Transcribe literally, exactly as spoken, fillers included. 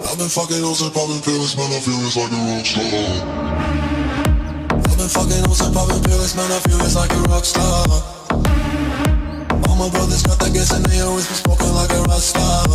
I've been fucking hoes and popping pills, man, I feel it's like a rock star. I've been fucking hoes and popping pills, man, I feel it's like a rock star. All my brothers got that gas and they always been smoking like a rock star.